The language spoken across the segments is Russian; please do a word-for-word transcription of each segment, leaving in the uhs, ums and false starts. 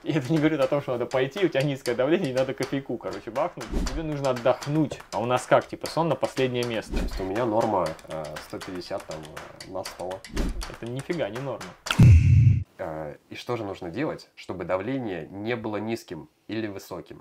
И это не говорит о том, что надо пойти, у тебя низкое давление, и надо кофейку, короче, бахнуть. Тебе нужно отдохнуть. А у нас как, типа, сон на последнее место. То есть у меня норма э, сто пятьдесят там, на сто. Это нифига не норма. Э, и что же нужно делать, чтобы давление не было низким или высоким?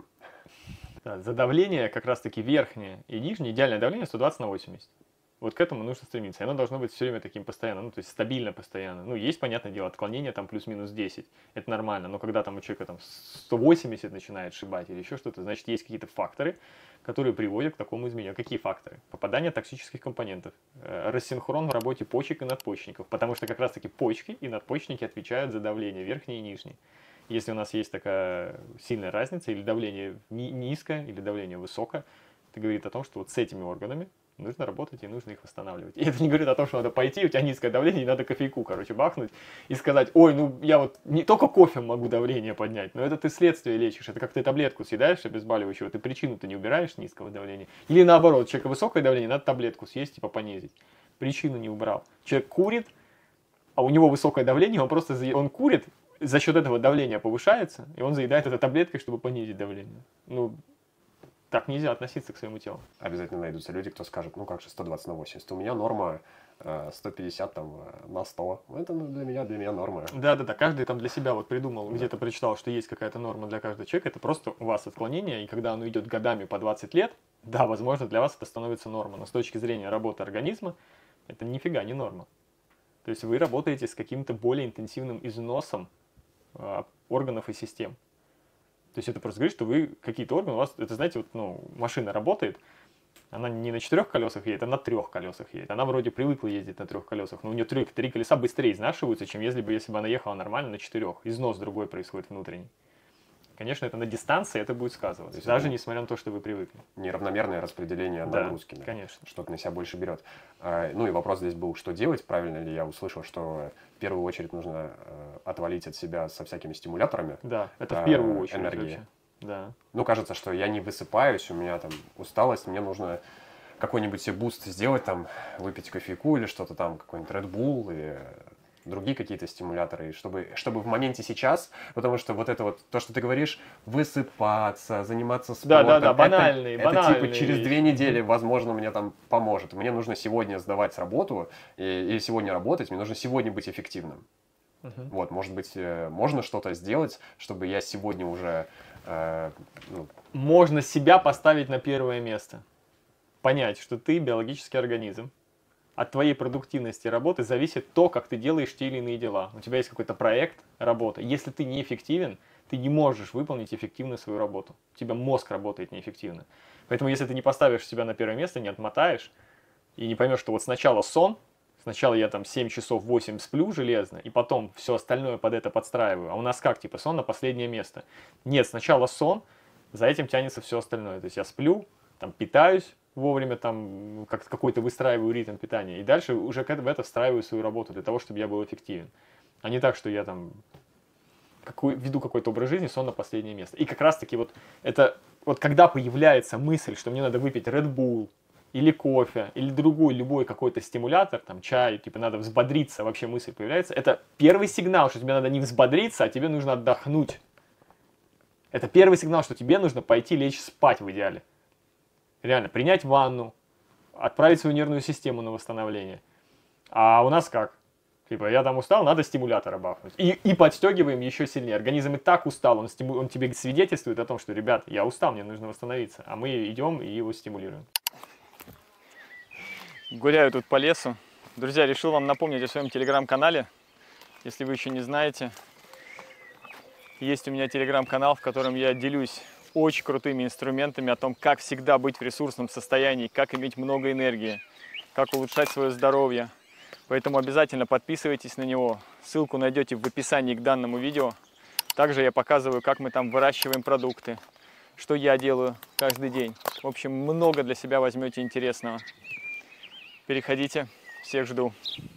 Да, за давление как раз-таки верхнее и нижнее, идеальное давление сто двадцать на восемьдесят. Вот к этому нужно стремиться. И оно должно быть все время таким постоянно, ну, то есть стабильно постоянно. Ну, есть, понятное дело, отклонение там плюс-минус десять. Это нормально. Но когда там у человека там сто восемьдесят начинает шибать или еще что-то, значит, есть какие-то факторы, которые приводят к такому изменению. Какие факторы? Попадание токсических компонентов, рассинхрон в работе почек и надпочечников. Потому что как раз-таки почки и надпочечники отвечают за давление верхнее и нижнее. Если у нас есть такая сильная разница, или давление низкое, или давление высокое, это говорит о том, что вот с этими органами нужно работать и нужно их восстанавливать. И это не говорит о том, что надо пойти, у тебя низкое давление, и надо кофейку, короче, бахнуть и сказать: ой, ну я вот не только кофе могу давление поднять, но это ты следствие лечишь. Это как ты таблетку съедаешь обезболивающего, ты причину-то не убираешь низкого давления. Или наоборот, у человека высокое давление, надо таблетку съесть, типа понизить. Причину не убрал. Человек курит, а у него высокое давление, он просто он курит, за счет этого давление повышается, и он заедает это таблеткой, чтобы понизить давление. Ну, так нельзя относиться к своему телу. Обязательно найдутся люди, кто скажет: ну как же сто двадцать на восемьдесят, у меня норма э, сто пятьдесят там, на сто. Это для меня, для меня норма. Да-да-да, каждый там для себя вот придумал, да. Где-то прочитал, что есть какая-то норма для каждого человека. Это просто у вас отклонение, и когда оно идет годами по двадцать лет, да, возможно, для вас это становится нормой. Но с точки зрения работы организма, это нифига не норма. То есть вы работаете с каким-то более интенсивным износом э, органов и систем. То есть это просто говорит, что вы какие-то органы, у вас, это знаете, вот, ну, машина работает, она не на четырех колесах едет, а на трех колесах едет. Она вроде привыкла ездить на трех колесах, но у нее три, три колеса быстрее изнашиваются, чем если бы, если бы она ехала нормально на четырех. Износ другой происходит внутренний. Конечно, это на дистанции это будет сказываться, даже это несмотря на то, что вы привыкли. Неравномерное распределение нагрузки. Да, конечно. Что-то на себя больше берет. Ну и вопрос здесь был, что делать, правильно ли я услышал, что в первую очередь нужно отвалить от себя со всякими стимуляторами. Да, это в первую очередь. Энергии. Да. Ну, кажется, что я не высыпаюсь, у меня там усталость, мне нужно какой-нибудь себе буст сделать, там, выпить кофейку или что-то там, какой-нибудь Red Bull или другие какие-то стимуляторы, чтобы, чтобы в моменте сейчас, потому что вот это вот, то, что ты говоришь, высыпаться, заниматься спортом, да, да, да, банальные, это, банальные это типа через две недели, возможно, мне там поможет. Мне нужно сегодня сдавать работу и, или сегодня работать, мне нужно сегодня быть эффективным. Uh-huh. Вот, может быть, можно что-то сделать, чтобы я сегодня уже... Э, ну... Можно себя поставить на первое место. Понять, что ты биологический организм. От твоей продуктивности работы зависит то, как ты делаешь те или иные дела. У тебя есть какой-то проект, работа. Если ты неэффективен, ты не можешь выполнить эффективно свою работу. У тебя мозг работает неэффективно. Поэтому если ты не поставишь себя на первое место, не отмотаешь, и не поймешь, что вот сначала сон, сначала я там семь часов, восемь сплю железно, и потом все остальное под это подстраиваю. А у нас как, типа, сон на последнее место? Нет, сначала сон, за этим тянется все остальное. То есть я сплю, там питаюсь, вовремя там как какой-то выстраиваю ритм питания. И дальше уже в это встраиваю свою работу для того, чтобы я был эффективен. А не так, что я там какой, веду какой-то образ жизни, сон на последнее место. И как раз таки вот это, вот когда появляется мысль, что мне надо выпить Red Bull, или кофе, или другой, любой какой-то стимулятор, там чай, типа надо взбодриться, вообще мысль появляется, это первый сигнал, что тебе надо не взбодриться, а тебе нужно отдохнуть. Это первый сигнал, что тебе нужно пойти лечь спать в идеале. Реально, принять ванну, отправить свою нервную систему на восстановление. А у нас как? Типа, я там устал, надо стимулятора бахнуть. И, и подстегиваем еще сильнее. Организм и так устал, он, стиму, он тебе свидетельствует о том, что, ребят, я устал, мне нужно восстановиться. А мы идем и его стимулируем. Гуляю тут по лесу. Друзья, решил вам напомнить о своем телеграм-канале. Если вы еще не знаете, есть у меня телеграм-канал, в котором я делюсь очень крутыми инструментами о том, как всегда быть в ресурсном состоянии, как иметь много энергии, как улучшать свое здоровье. Поэтому обязательно подписывайтесь на него. Ссылку найдете в описании к данному видео. Также я показываю, как мы там выращиваем продукты, что я делаю каждый день. В общем, много для себя возьмете интересного. Переходите, всех жду.